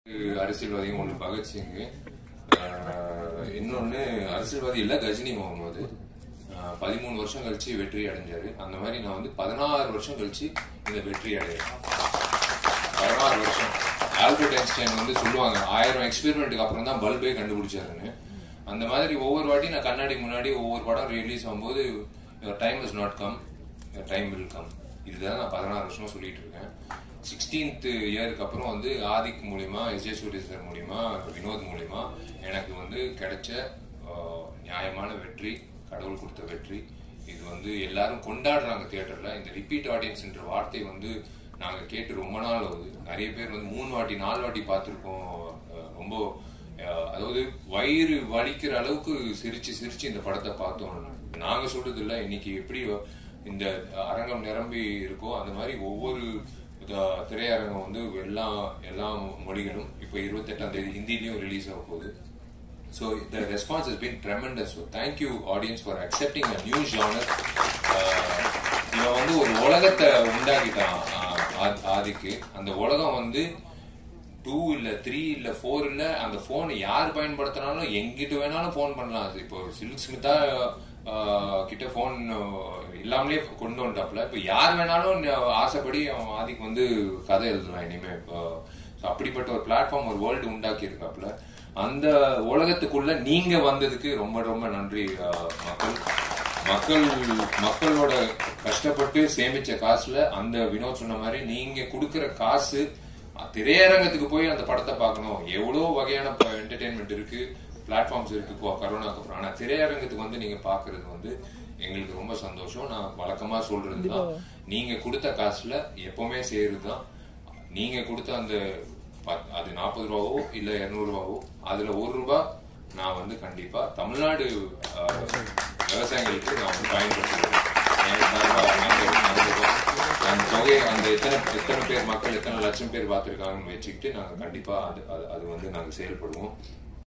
அரசியல்வாதியும் ஒன்று பகத்சிங், இன்னொன்று அரசியல்வாதி இல்லை கஜினி முகமது. 13 வருஷம் கழிச்சு வெற்றி அடைஞ்சாரு. அந்த மாதிரி நான் வந்து 16 வருஷம் கழிச்சு இந்த வெற்றி அடைகிறேன். 16 வருஷம். ஆல்பர்ட் ஐன்ஸ்டைன் வந்து சொல்லுவாங்க 1000 எக்ஸ்பெரிமெண்ட்டுக்கு அப்புறம் தான் பல்பே கண்டுபிடிச்சாருன்னு. அந்த மாதிரி ஒவ்வொரு வாட்டி நான் கண்ணாடி முன்னாடி ஒவ்வொரு படம் ரிலீஸ் ஆகும்போது time is not come, time will come. இதுதான் நான் 16 வருஷமா சொல்லிட்டு இருக்கேன். 16th இயருக்கு அப்புறம் வந்து ஆதிக் மூலியமா, எஸ்.ஜே. சூர்யா சார் மூலியமா, வினோத் மூலியமா எனக்கு வந்து கிடைச்ச நியாயமான வெற்றி, கடவுள் கொடுத்த வெற்றி. இது வந்து எல்லாரும் கொண்டாடுறாங்க தியேட்டர்ல. இந்த ரிப்பீட் ஆடியன்ஸ் என்ற வார்த்தை வந்து நாங்க கேட்டு ரொம்ப நாள் ஆகுது. நிறைய பேர் வந்து 3 வாட்டி 4 வாட்டி பார்த்துருக்கோம். ரொம்ப அதாவது வயிறு வலிக்கிற அளவுக்கு சிரிச்சு சிரிச்சு இந்த படத்தை பார்த்தோம். நாங்க சொல்றது இல்லை, இன்னைக்கு எப்படி இந்த அரங்கம் நிரம்பி இருக்கோ அந்த மாதிரி ஒவ்வொரு திரையரங்கம் வந்து எல்லா மொழிகளும் இப்போ 28ஆம் தேதி ஹிந்திலையும் ரிலீஸ் ஆக போகுது. So the response has been tremendous. So thank you audience for accepting a new genre. இவன் வந்து ஒரு உலகத்தை உண்டாக்கிட்டான் ஆதிக்கு. அந்த உலகம் வந்து 2 இல்ல 3 இல்ல 4 இல்ல, அந்த போன் யார் பயன்படுத்தினாலும் எங்கிட்ட வேணாலும் போன் பண்ணலாம். இப்போ சில்க் ஸ்மிதா கிட்ட போன் இல்லாமலே கொண்டு வந்துட்டாப்ல. இப்ப யார் வேணாலும் ஆசைப்படி அவன் ஆதிக்கு வந்து கதை எழுதலாம் இனிமே. அப்படிப்பட்ட ஒரு பிளாட்ஃபார்ம், ஒரு வேர்ல்டு உண்டாக்கி இருக்காப்ல. அந்த உலகத்துக்குள்ள நீங்க வந்ததுக்கு ரொம்ப ரொம்ப நன்றி. மக்களோட கஷ்டப்பட்டு சேமிச்ச காசுல அந்த வினோத் சொன்ன மாதிரி நீங்க கொடுக்கற காசு திரையரங்கத்துக்கு போய் அந்த படத்தை பார்க்கணும். எவ்வளவு வகையான என்டர்டெயின்மெண்ட் இருக்கு, பிளாட்ஃபார்ம்ஸ் இருக்கு கரோனாக்கு அப்புறம். ஆனா திரையரங்கத்துக்கு வந்து நீங்க பாக்குறது வந்து எங்களுக்கு ரொம்ப சந்தோஷம். நான் வழக்கமா சொல்றதுதான், நீங்க கொடுத்த காசுல எப்பவுமே சேருதான். நீங்க கொடுத்த அந்த அது 40 ரூபாவோ இல்ல 200 ரூபாவோ, அதுல 1 ரூபாய் நான் வந்து கண்டிப்பா தமிழ்நாடு விவசாயிகளுக்கு நான் வந்து பயன்படுத்துகிறேன். அந்த தொகை அந்த எத்தனை பேர் மக்கள் எத்தனை லட்சம் பேர் பார்த்திருக்காங்கன்னு வச்சுக்கிட்டு நாங்க கண்டிப்பா அது வந்து நாங்க செயல்படுவோம்.